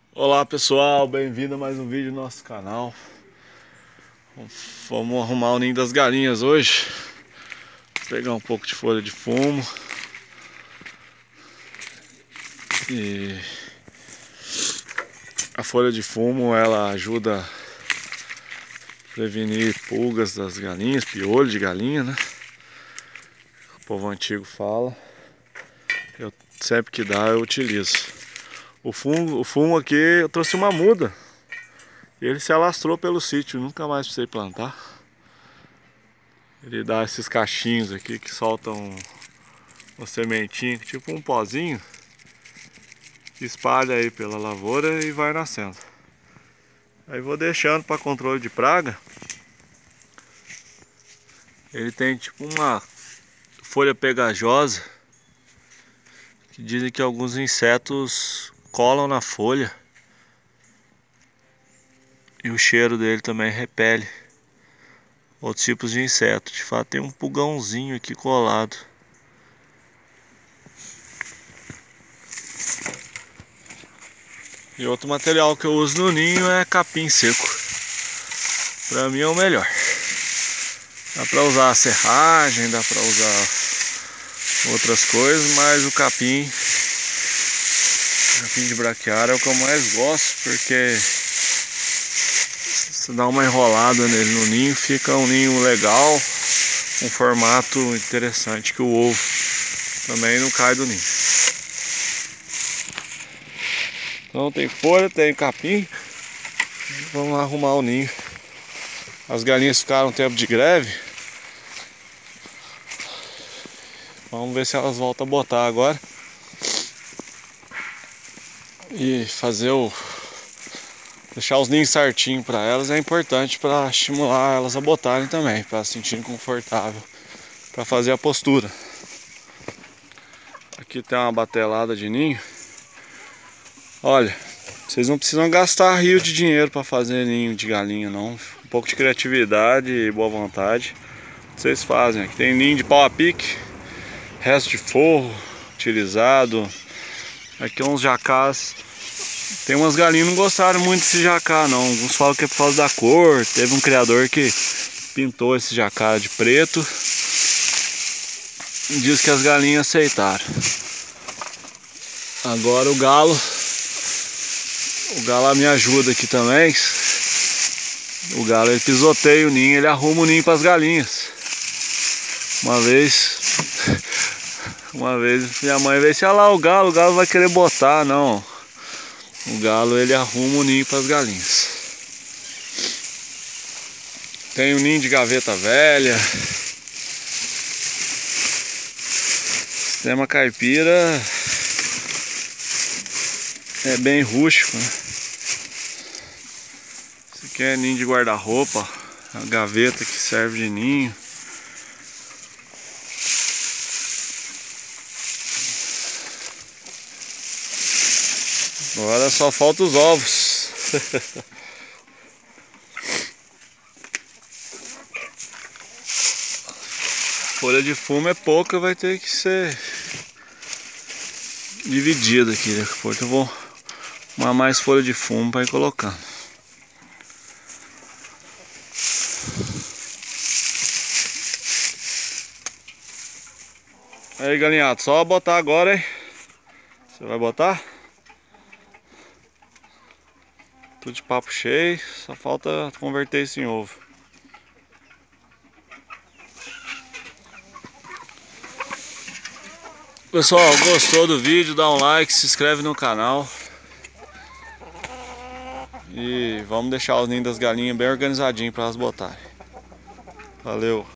Olá pessoal, bem-vindo a mais um vídeo do nosso canal. Vamos arrumar o ninho das galinhas hoje. Vou pegar um pouco de folha de fumo e a folha de fumo ela ajuda a prevenir pulgas das galinhas, piolho de galinha, né? O povo antigo fala. Eu sempre que dá eu utilizo. O fumo aqui eu trouxe uma muda. E ele se alastrou pelo sítio, nunca mais precisei plantar. Ele dá esses cachinhos aqui que soltam uma sementinha, tipo um pozinho, que espalha aí pela lavoura e vai nascendo. Aí vou deixando para controle de praga. Ele tem tipo uma folha pegajosa, que dizem que alguns insetos colam na folha. E o cheiro dele também repele outros tipos de insetos. De fato tem um pulgãozinho aqui colado. E outro material que eu uso no ninho é capim seco. Pra mim é o melhor. Dá pra usar a serragem, dá pra usar outras coisas, mas o capim de braquiária é o que eu mais gosto, porque se dá uma enrolada nele no ninho, fica um ninho legal, um formato interessante, que o ovo também não cai do ninho. Então tem folha, tem capim. Vamos lá arrumar o ninho. As galinhas ficaram um tempo de greve. Vamos ver se elas voltam a botar agora. E fazer deixar os ninhos certinhos para elas é importante para estimular elas a botarem também, para se sentirem confortável para fazer a postura. Aqui tem uma batelada de ninho. Olha, vocês não precisam gastar rio de dinheiro para fazer ninho de galinha não. Um pouco de criatividade e boa vontade vocês fazem. Aqui tem ninho de pau a pique, resto de forro utilizado. Aqui uns jacás. Tem umas galinhas que não gostaram muito desse jacá não. Alguns falam que é por causa da cor. Teve um criador que pintou esse jacá de preto. Diz que as galinhas aceitaram. Agora o galo me ajuda aqui também. O galo ele pisoteia o ninho, ele arruma o ninho para as galinhas. Uma vez minha mãe veio assim: olha lá o galo vai querer botar. Não, o galo ele arruma o ninho para as galinhas. Tem um ninho de gaveta velha. Sistema caipira é bem rústico, né? Esse aqui é ninho de guarda-roupa, a gaveta que serve de ninho. Agora só falta os ovos. Folha de fumo é pouca, vai ter que ser dividida aqui. Depois eu vou arrumar mais folha de fumo para ir colocando. Aí galinhado, só botar agora, hein? Você vai botar? Tudo de papo cheio, só falta converter isso em ovo. Pessoal, gostou do vídeo? Dá um like, se inscreve no canal. E vamos deixar os ninhos das galinhas bem organizadinhos para elas botarem. Valeu!